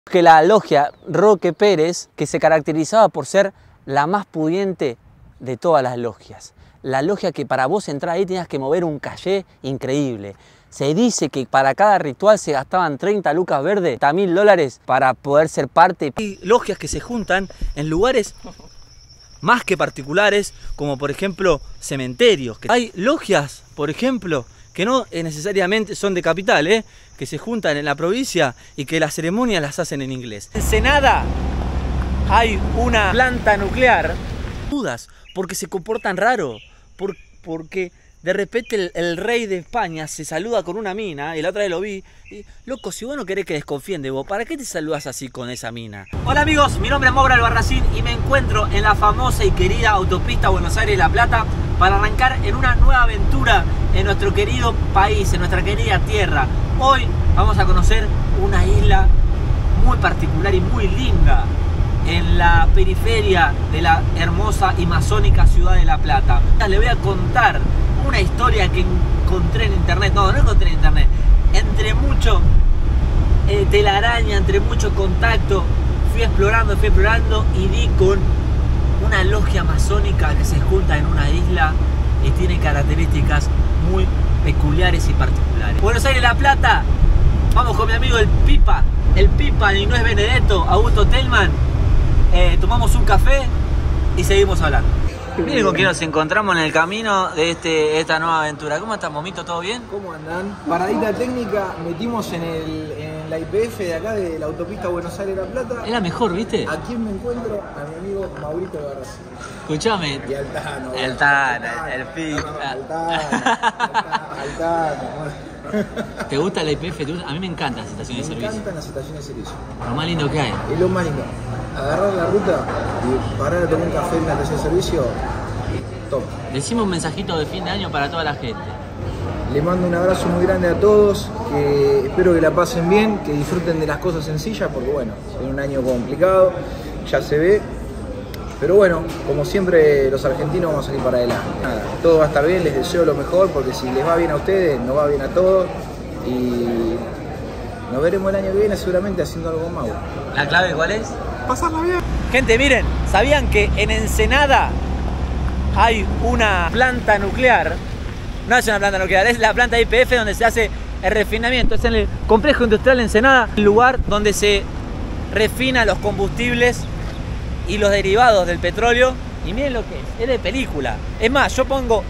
Que la logia Roque Pérez, que se caracterizaba por ser la más pudiente de todas las logias. La logia que para vos entrar ahí tenías que mover un cayé increíble. Se dice que para cada ritual se gastaban 30 lucas verdes, $30.000 para poder ser parte. Hay logias que se juntan en lugares más que particulares, como por ejemplo cementerios. Hay logias, por ejemplo, que no necesariamente son de capital, que se juntan en la provincia y que las ceremonias las hacen en inglés. En Ensenada hay una planta nuclear. Dudas, porque se comportan raro, porque de repente el rey de España se saluda con una mina, y la otra vez lo vi, y, loco, si vos no querés que desconfíen de vos, ¿para qué te saludás así con esa mina? Hola amigos, mi nombre es Mauro Albarracín y me encuentro en la famosa y querida autopista Buenos Aires-La Plata para arrancar en una nueva aventura en nuestro querido país, en nuestra querida tierra. Hoy vamos a conocer una isla muy particular y muy linda en la periferia de la hermosa y masónica ciudad de La Plata. Les voy a contar una historia que encontré en internet, no encontré en internet, entre mucho telaraña, entre mucho contacto, fui explorando y di con una logia masónica que se junta en una isla y tiene características muy peculiares y particulares. Buenos Aires, La Plata, vamos con mi amigo el Pipa y no es Benedetto, Augusto Tellman, tomamos un café y seguimos hablando. Miren con quién nos encontramos en el camino de esta nueva aventura. ¿Cómo estás, Momito? ¿Todo bien? ¿Cómo andan? Paradita técnica, metimos en la IPF de acá de la autopista Buenos Aires-La Plata. Es la mejor, ¿viste? ¿A quién me encuentro? A mi amigo Maurito Albarracín. Escuchame. Y al Tano. El Tano, el Pipa. Al Tano. ¿Te gusta la IPF? A mí me encantan las estaciones de servicio. Me encantan las estaciones de servicio. Lo más lindo que hay. Es lo más lindo. Agarrar la ruta y parar a tomar un café en una estación de servicio, top. Decimos un mensajito de fin de año para toda la gente. Le mando un abrazo muy grande a todos, que espero que la pasen bien, que disfruten de las cosas sencillas, porque bueno, es un año complicado, ya se ve. Pero bueno, como siempre los argentinos vamos a salir para adelante. Nada, todo va a estar bien, les deseo lo mejor, porque si les va bien a ustedes, nos va bien a todos. Y nos veremos el año que viene seguramente haciendo algo más. ¿La clave cuál es? Pasarla bien. Gente, miren, ¿sabían que en Ensenada hay una planta nuclear? No es una planta nuclear, es la planta YPF donde se hace el refinamiento. Es en el complejo industrial Ensenada, el lugar donde se refina los combustibles y los derivados del petróleo. Y miren lo que es de película. Es más, yo pongo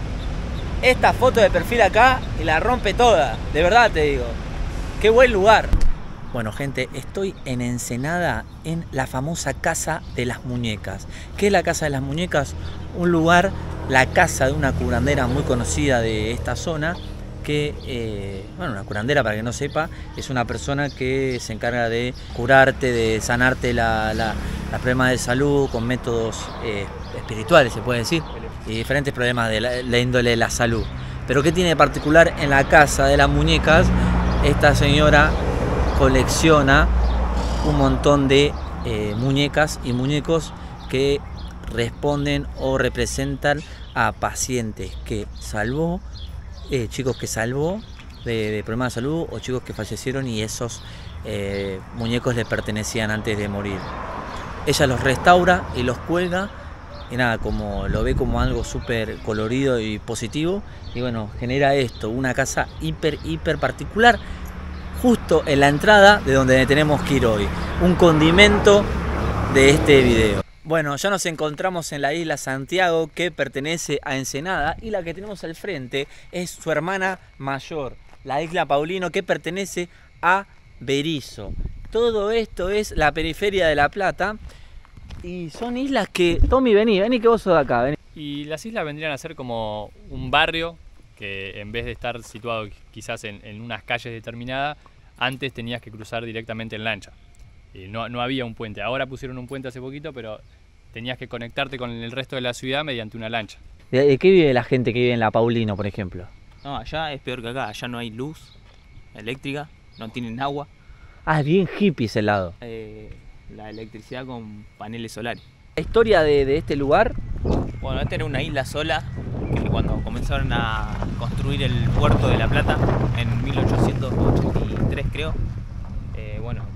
esta foto de perfil acá y la rompe toda. De verdad te digo. Qué buen lugar. Bueno, gente, estoy en Ensenada, en la famosa Casa de las Muñecas. ¿Qué es la Casa de las Muñecas? Un lugar, la casa de una curandera muy conocida de esta zona, que, bueno, una curandera, para que no sepa, es una persona que se encarga de curarte, de sanarte los problemas de salud con métodos espirituales, se puede decir, y diferentes problemas de la índole de la salud. Pero ¿qué tiene de particular en la Casa de las Muñecas? Esta señora colecciona un montón de muñecas y muñecos que responden o representan a pacientes que salvó, chicos que salvó de problemas de salud o chicos que fallecieron y esos muñecos le pertenecían antes de morir. Ella los restaura y los cuelga y nada, como lo ve como algo súper colorido y positivo, y bueno, genera esto, una casa hiper particular, justo en la entrada de donde tenemos que ir hoy. Un condimento de este video. Bueno, ya nos encontramos en la isla Santiago, que pertenece a Ensenada, y la que tenemos al frente es su hermana mayor, la isla Paulino, que pertenece a Berisso. Todo esto es la periferia de La Plata y son islas que... Tommy, vení que vos sos de acá, vení. Y las islas vendrían a ser como un barrio que, en vez de estar situado quizás en unas calles determinadas, antes tenías que cruzar directamente en lancha. Y no había un puente. Ahora pusieron un puente hace poquito, pero tenías que conectarte con el resto de la ciudad mediante una lancha. ¿De qué vive la gente que vive en la Paulino, por ejemplo? No, allá es peor que acá. Allá no hay luz eléctrica, no tienen agua. Ah, es bien hippie ese lado. La electricidad con paneles solares. La historia de este lugar... Bueno, esta era una isla sola, que cuando comenzaron a construir el puerto de La Plata en 1883, creo, bueno,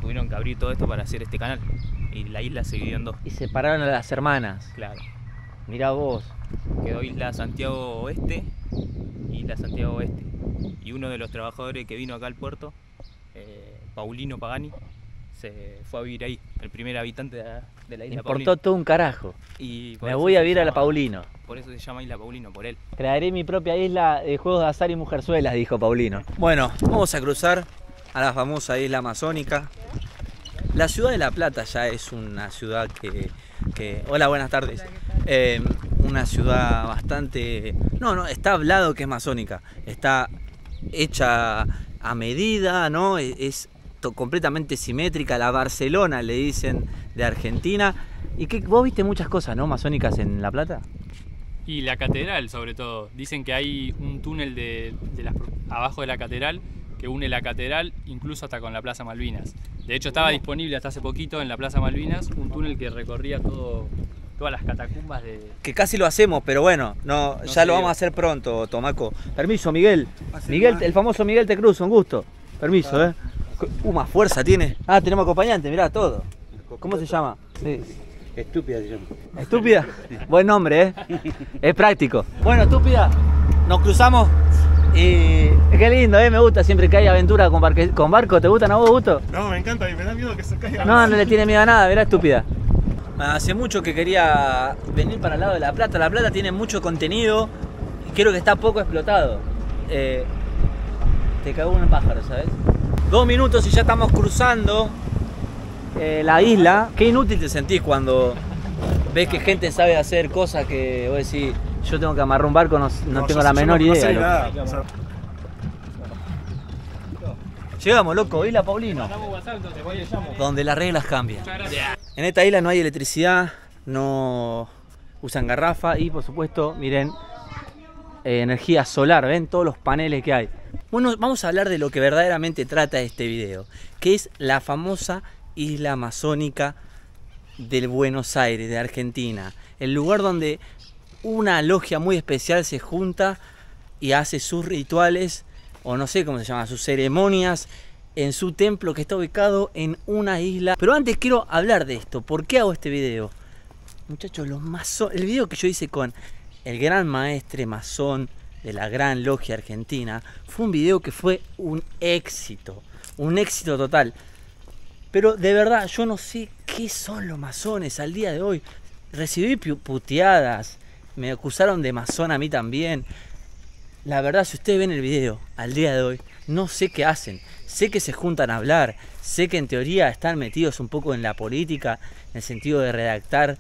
tuvieron que abrir todo esto para hacer este canal. Y la isla se dividió en dos. Y separaron a las hermanas. Claro. Mirá vos. Quedó Isla Santiago Oeste y Isla Santiago Oeste. Y uno de los trabajadores que vino acá al puerto, Paulino Pagani, se fue a vivir ahí, el primer habitante de la isla. Importó Paulino. todo un carajo. Y por Me eso voy a se vivir a la llama- Paulino. Por eso se llama Isla Paulino, por él. Crearé mi propia isla de juegos de azar y mujerzuelas, dijo Paulino. Bueno, vamos a cruzar a la famosa isla amazónica. La ciudad de La Plata ya es una ciudad que... Hola, buenas tardes. Una ciudad bastante... No, está hablado que es amazónica. Está hecha a medida, ¿no? Es completamente simétrica. La Barcelona, le dicen, de Argentina. Y que vos viste muchas cosas, ¿no? Amazónicas en La Plata. Y la catedral, sobre todo. Dicen que hay un túnel abajo de la catedral que une la catedral incluso hasta con la Plaza Malvinas. De hecho, estaba disponible hasta hace poquito en la Plaza Malvinas un túnel que recorría todas las catacumbas de... Que casi lo hacemos, pero bueno, No ya se lo dio. vamos a hacer pronto, Tomaco. Permiso, Miguel. Miguel, el famoso Miguel te cruza, un gusto. Permiso, más fuerza tiene. Ah, tenemos acompañante, mirá, todo. ¿Cómo se llama? Sí. Estúpida se llama. ¿Estúpida? Buen nombre, Es práctico. Bueno, estúpida, nos cruzamos y... Qué lindo, me gusta siempre que hay aventura con barco. ¿Te gustan a vos, Gusto? No, me encanta y me da miedo que se caiga. No le tiene miedo a nada, verá, estúpida. Hace mucho que quería venir para el lado de La Plata. La Plata tiene mucho contenido y creo que está poco explotado. Te cagó un pájaro, ¿sabes? 2 minutos y ya estamos cruzando la isla. Qué inútil te sentís cuando ves que gente sabe hacer cosas que vos decís, yo tengo que amarrar un barco, no tengo la menor idea. sé loco. nada. O sea, Llegamos, loco, Isla Paulino, donde las reglas cambian. En esta isla no hay electricidad, no usan garrafa y por supuesto, miren, energía solar, ven todos los paneles que hay. Bueno, vamos a hablar de lo que verdaderamente trata este video, que es la famosa isla amazónica del Buenos Aires, de Argentina. El lugar donde una logia muy especial se junta y hace sus rituales, o no sé cómo se llama, sus ceremonias en su templo que está ubicado en una isla. Pero antes quiero hablar de esto. ¿Por qué hago este video? Muchachos, los masones, el video que yo hice con el gran maestre masón de la gran logia argentina, fue un video que fue un éxito total. Pero de verdad, yo no sé qué son los masones al día de hoy. Recibí puteadas, me acusaron de masón a mí también. La verdad, si ustedes ven el video al día de hoy, no sé qué hacen. Sé que se juntan a hablar, sé que en teoría están metidos un poco en la política, en el sentido de redactar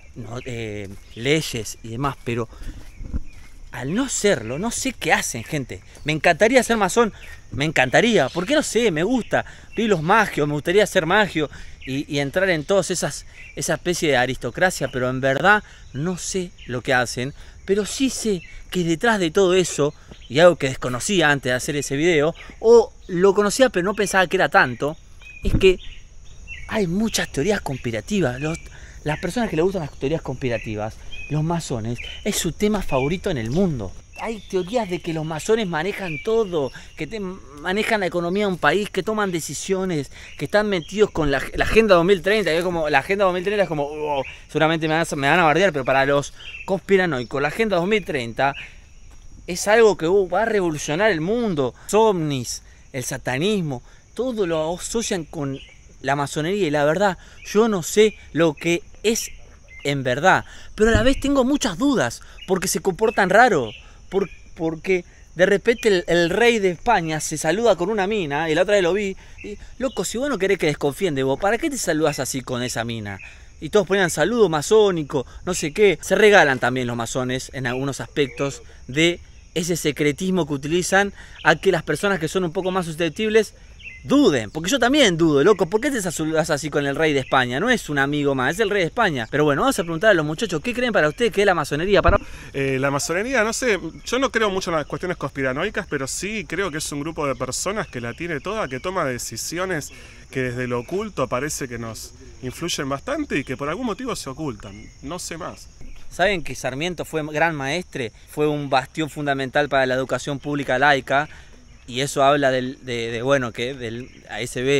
leyes y demás, pero al no serlo, no sé qué hacen, gente. Me encantaría ser masón, me encantaría, porque no sé, me gusta. Vi los magios, me gustaría ser magio y entrar en todas esa especie de aristocracia, pero en verdad no sé lo que hacen. Pero sí sé que detrás de todo eso, y algo que desconocía antes de hacer ese video, o lo conocía pero no pensaba que era tanto, es que hay muchas teorías conspirativas. Las personas que le gustan las teorías conspirativas, los masones, es su tema favorito en el mundo. Hay teorías de que los masones manejan todo, que manejan la economía de un país, que toman decisiones, que están metidos con la Agenda 2030. Que es como, la Agenda 2030 es como, seguramente me van a bardear, pero para los conspiranoicos, la Agenda 2030 es algo que va a revolucionar el mundo. Los ovnis, el satanismo, todo lo asocian con la masonería y la verdad, yo no sé lo que es en verdad, pero a la vez tengo muchas dudas, porque se comportan raro. Porque de repente el rey de España se saluda con una mina, y la otra vez lo vi, y loco, si vos no querés que desconfíen de vos, ¿para qué te saludas así con esa mina? Y todos ponían saludo masónico, no sé qué. Se regalan también los masones en algunos aspectos de ese secretismo que utilizan a que las personas que son un poco más susceptibles duden, porque yo también dudo, loco. ¿Por qué te saludas así con el rey de España? No es un amigo más, es el rey de España. Pero bueno, vamos a preguntar a los muchachos, ¿qué creen para ustedes que es la masonería? la masonería, no sé, yo no creo mucho en las cuestiones conspiranoicas, pero sí creo que es un grupo de personas que la tiene toda, que toma decisiones que desde lo oculto parece que nos influyen bastante y que por algún motivo se ocultan. No sé más. ¿Saben que Sarmiento fue gran maestre? Fue un bastión fundamental para la educación pública laica. Y eso habla bueno, que del ASB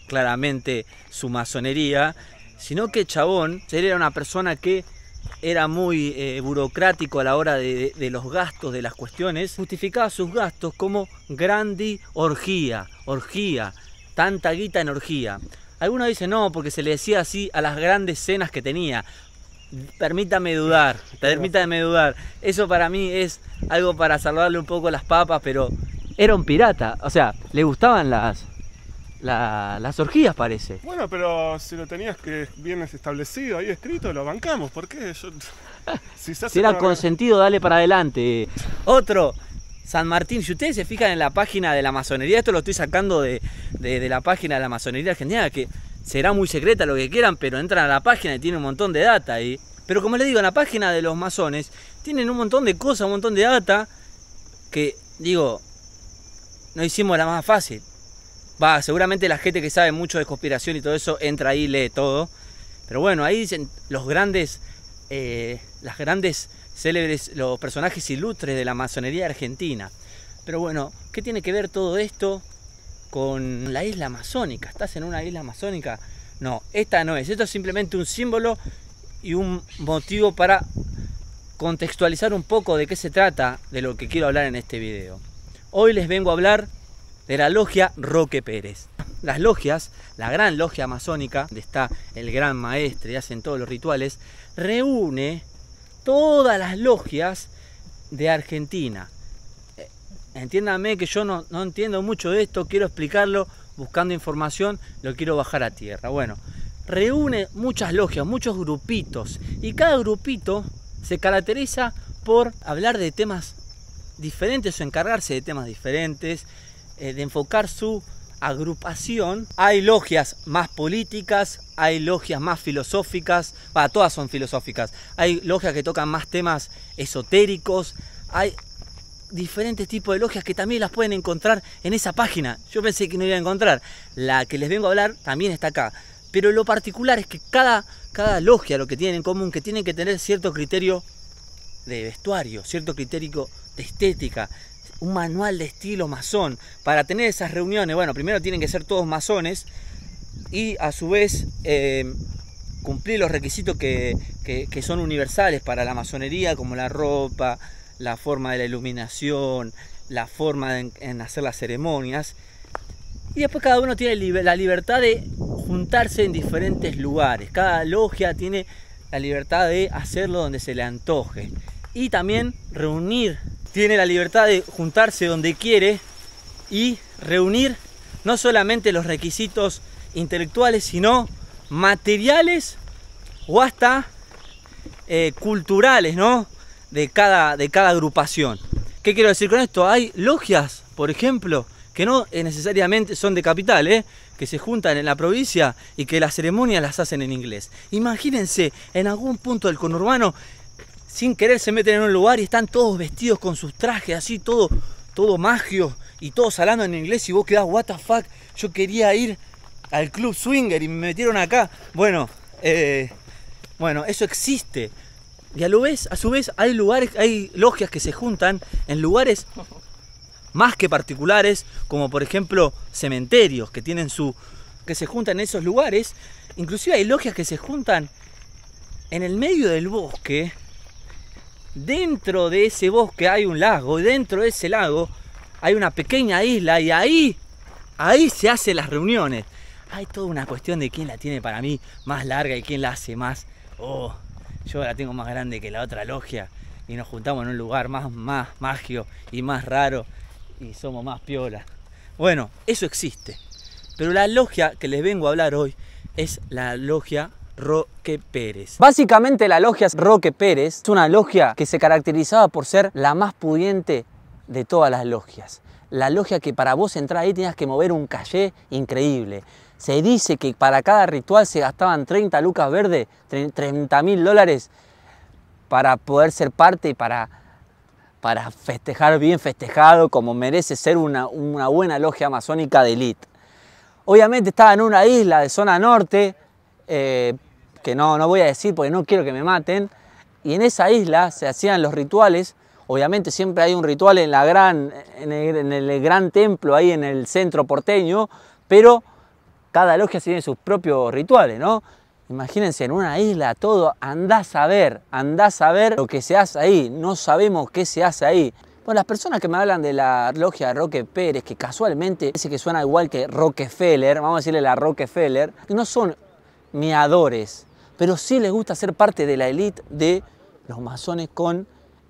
claramente su masonería, sino que chabón, él era una persona que era muy burocrático a la hora de los gastos, de las cuestiones, justificaba sus gastos como grandi orgía, tanta guita en orgía. Algunos dicen no, porque se le decía así a las grandes cenas que tenía. Permítame dudar. Eso para mí es algo para salvarle un poco las papas, pero era un pirata. O sea, le gustaban las orgías, parece. Bueno, pero si lo tenías que bien establecido, ahí escrito, lo bancamos. ¿Por qué? Si cada logia tiene sus propios rituales, ¿no? Imagínense, en una isla todo, andás a ver lo que se hace ahí, no sabemos qué se hace ahí. Bueno, las personas que me hablan de la logia Roque Pérez, que casualmente dice que suena igual que Rockefeller, vamos a decirle la Rockefeller, que no son meadores, pero sí les gusta ser parte de la élite de los masones con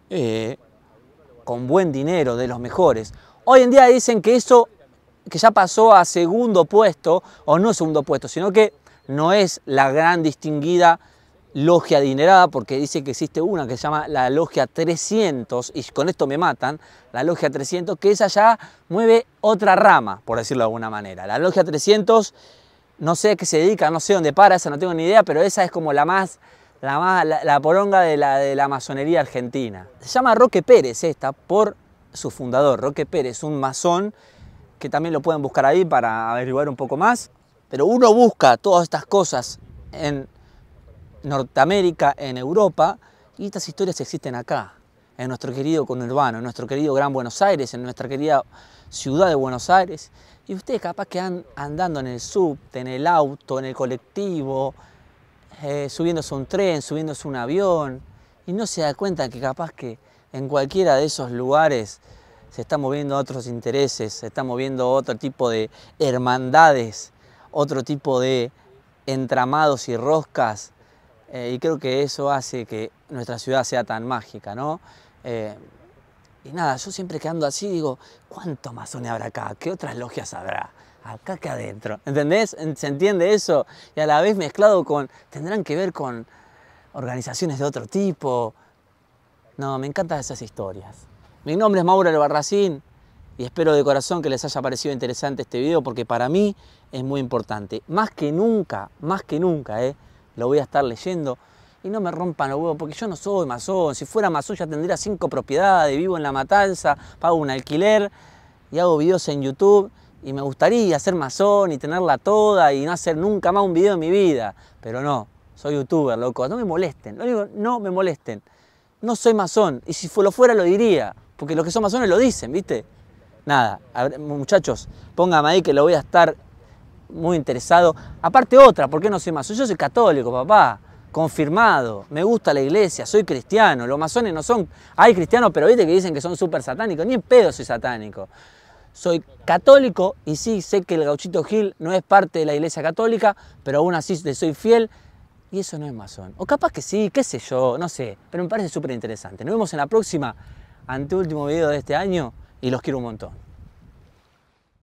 buen dinero, de los mejores. Hoy en día dicen que eso que ya pasó a segundo puesto, o no segundo puesto, sino que no es la gran distinguida logia adinerada, porque dice que existe una que se llama la logia 300, y con esto me matan, la logia 300, que esa ya mueve otra rama, por decirlo de alguna manera. La logia 300, no sé a qué se dedica, no sé dónde para, esa no tengo ni idea, pero esa es como la poronga de la masonería argentina. Se llama Roque Pérez esta, por su fundador, Roque Pérez, un masón, que también lo pueden buscar ahí para averiguar un poco más. Pero uno busca todas estas cosas en Norteamérica, en Europa, y estas historias existen acá, en nuestro querido conurbano, en nuestro querido Gran Buenos Aires, en nuestra querida ciudad de Buenos Aires. Y ustedes capaz que andando en el subte, en el auto, en el colectivo, subiéndose a un tren, subiéndose a un avión, y no se da cuenta que capaz que en cualquiera de esos lugares se están moviendo otros intereses, se están moviendo otro tipo de hermandades, otro tipo de entramados y roscas, y creo que eso hace que nuestra ciudad sea tan mágica, ¿no? Y nada, yo siempre que ando así digo, ¿cuántos masones habrá acá? ¿Qué otras logias habrá? Acá que adentro, ¿entendés? ¿Se entiende eso? Y a la vez mezclado con, tendrán que ver con organizaciones de otro tipo. No, me encantan esas historias. Mi nombre es Mauro Albarracín y espero de corazón que les haya parecido interesante este video, porque para mí es muy importante. Más que nunca, lo voy a estar leyendo. Y no me rompan los huevos, porque yo no soy masón. Si fuera masón ya tendría 5 propiedades, vivo en La Matanza, pago un alquiler y hago videos en YouTube. Y me gustaría ser masón y tenerla toda y no hacer nunca más un video en mi vida. Pero no, soy youtuber, loco. No me molesten, lo digo, no me molesten. No soy masón, y si lo fuera lo diría, porque los que son masones lo dicen, ¿viste? Nada, muchachos, pónganme ahí que lo voy a estar muy interesado. Aparte otra, ¿por qué no soy masón? Yo soy católico, papá, confirmado, me gusta la iglesia, soy cristiano. Los masones no son, hay cristianos, pero viste que dicen que son súper satánicos, ni en pedo soy satánico. Soy católico y sí, sé que el Gauchito Gil no es parte de la iglesia católica, pero aún así le soy fiel. Y eso no es masón. O capaz que sí, qué sé yo, no sé. Pero me parece súper interesante. Nos vemos en la próxima, anteúltimo video de este año, y los quiero un montón.